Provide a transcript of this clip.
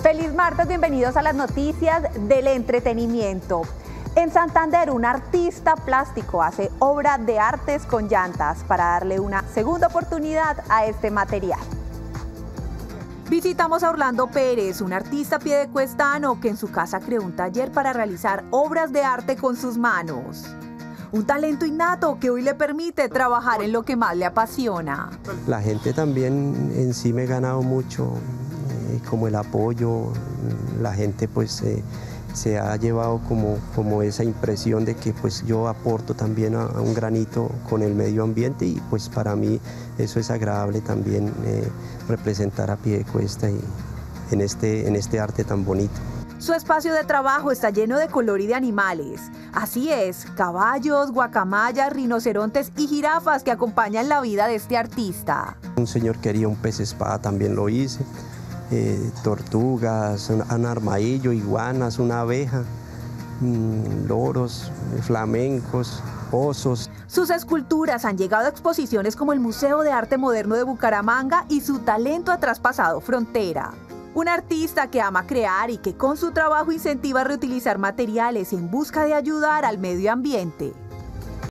Feliz martes, bienvenidos a las noticias del entretenimiento. En Santander, un artista plástico hace obra de artes con llantas para darle una segunda oportunidad a este material. Visitamos a Orlando Pérez, un artista piedecuestano que en su casa creó un taller para realizar obras de arte con sus manos. Un talento innato que hoy le permite trabajar en lo que más le apasiona. La gente también en sí me he ganado mucho, como el apoyo, la gente pues se ha llevado como esa impresión de que pues yo aporto también a un granito con el medio ambiente y pues para mí eso es agradable también representar a Piedecuesta y en este arte tan bonito. Su espacio de trabajo está lleno de color y de animales. Así es, caballos, guacamayas, rinocerontes y jirafas que acompañan la vida de este artista. Un señor quería un pez espada, también lo hice. Tortugas, un armadillo, iguanas, una abeja, loros, flamencos, osos. Sus esculturas han llegado a exposiciones como el Museo de Arte Moderno de Bucaramanga y su talento ha traspasado frontera. Un artista que ama crear y que con su trabajo incentiva a reutilizar materiales en busca de ayudar al medio ambiente.